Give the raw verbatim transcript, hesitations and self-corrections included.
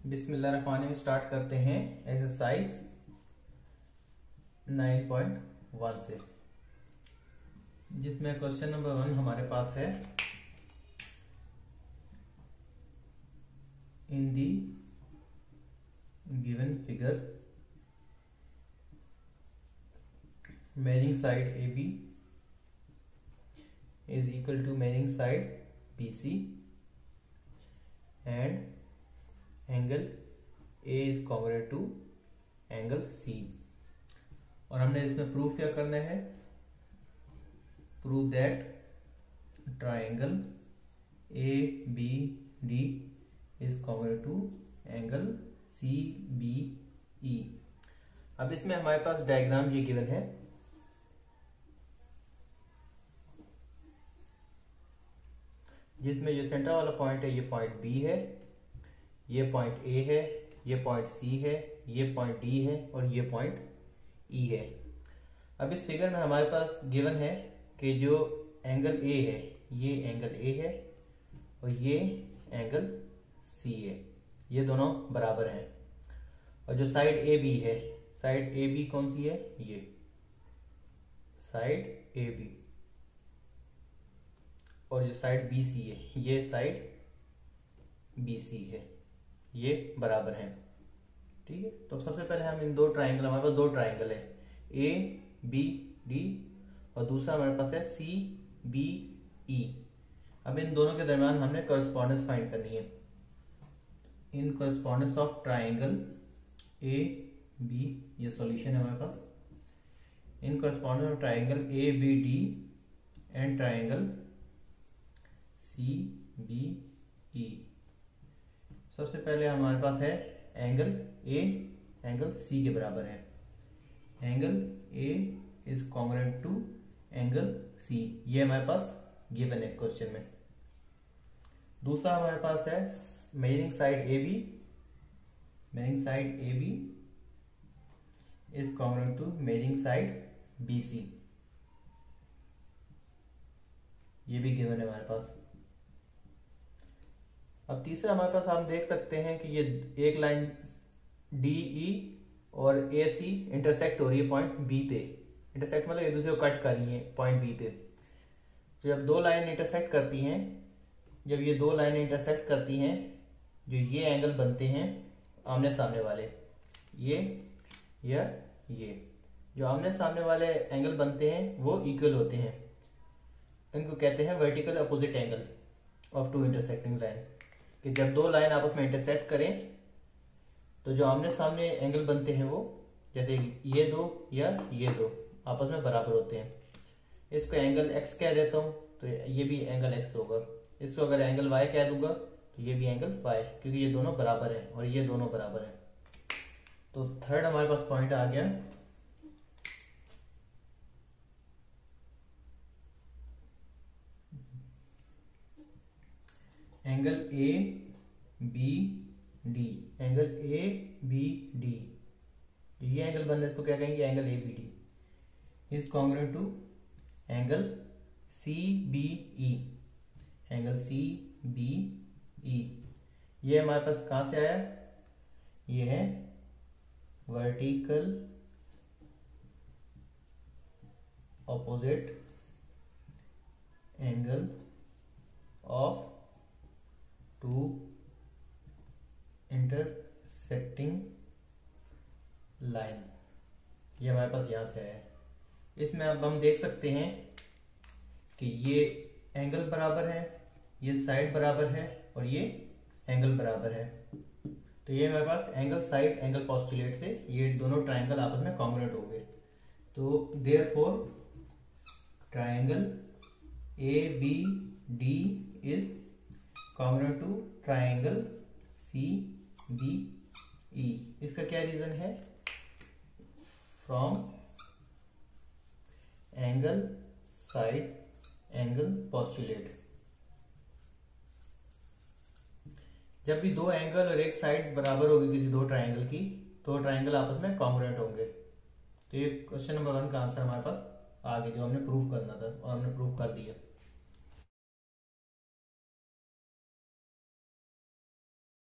बिस्मिल्लाहिर्रहमानिर्रहीम स्टार्ट करते हैं एक्सरसाइज नाइन पॉइंट वन से, जिसमें क्वेश्चन नंबर वन हमारे पास है in the given figure measuring side A B is equal to measuring side B C and angle A is congruent to angle C. और हमने इसमें प्रूफ क्या करना है, prove that triangle A B D is congruent to angle C B E. अब इसमें हमारे पास diagram ये गिवन है, जिसमें जो सेंटर वाला पॉइंट है ये पॉइंट बी है, ये पॉइंट ए है, ये पॉइंट सी है, ये पॉइंट डी है और ये पॉइंट ई है। अब इस फिगर में हमारे पास गिवन है कि जो एंगल ए है ये एंगल ए है और ये एंगल सी है, ये दोनों बराबर हैं। और जो साइड ए बी है, साइड ए बी कौन सी है, ये साइड ए बी, और जो साइड बी सी है ये साइड बी सी है, ये बराबर हैं। ठीक है, तो सबसे पहले हम इन दो ट्राइंगल, हमारे पास दो ट्राइंगल है ए बी डी और दूसरा हमारे पास है सी बी ई। अब इन दोनों के दरम्यान हमने करस्पॉन्डेंस फाइंड करनी है। In correspondence of triangle A B, ये सॉल्यूशन है हमारे पास। In correspondence of triangle A B D and triangle C B E. सबसे पहले हमारे पास है एंगल ए एंगल सी के बराबर है। Angle A is congruent to angle C, ये हमारे पास गिवन है क्वेश्चन में। दूसरा हमारे पास है measuring side A B, measuring side A B is congruent to measuring side B C, ये भी गिवन है हमारे पास। अब तीसरा हमारे पास हम देख सकते हैं कि ये एक लाइन डी ई और ए सी इंटरसेक्ट हो रही है पॉइंट बी पे। इंटरसेक्ट मतलब एक दूसरे को कट कर रही है पॉइंट बी पे। तो जब दो लाइन इंटरसेक्ट करती हैं, जब ये दो लाइन इंटरसेक्ट करती हैं, जो ये एंगल बनते हैं आमने सामने वाले, ये या ये जो आमने सामने वाले एंगल बनते हैं वो इक्वल होते हैं। इनको कहते हैं vertical opposite angle of two intersecting line. कि जब दो लाइन आपस में इंटरसेक्ट करें तो जो आमने सामने एंगल बनते हैं वो, जैसे ये दो या ये दो आपस में बराबर होते हैं। इसको एंगल एक्स कह देता हूं तो ये भी एंगल एक्स होगा। इसको अगर एंगल वाई कह दूंगा तो ये भी एंगल वाई, क्योंकि ये दोनों बराबर हैं और ये दोनों बराबर हैं। तो थर्ड हमारे पास पॉइंट आ गया angle A B D. Angle A B D, ये एंगल बन रहा है, इसको क्या कहेंगे, angle A B D is congruent to angle C B E, angle C B E. ये हमारे पास कहां से आया, ये है vertical opposite angle of two intersecting line, ये हमारे पास यहां से है। इसमें अब हम देख सकते हैं कि ये एंगल बराबर है, ये साइड बराबर है और ये एंगल बराबर है। तो ये हमारे पास एंगल साइड एंगल पोस्टुलेट से ये दोनों ट्राइंगल आपस में कॉन्ग्रुएंट हो गए। तो therefore triangle A B D is congruent to triangle C B E. इसका क्या रीजन है, from angle side angle postulate. जब भी दो एंगल और एक साइड बराबर होगी किसी दो ट्राइंगल की, तो ट्राइंगल आपस में कॉन्ग्रुएंट होंगे। तो ये क्वेश्चन नंबर वन का आंसर हमारे पास आ गया, जो हमने प्रूफ करना था और हमने प्रूफ कर दिया।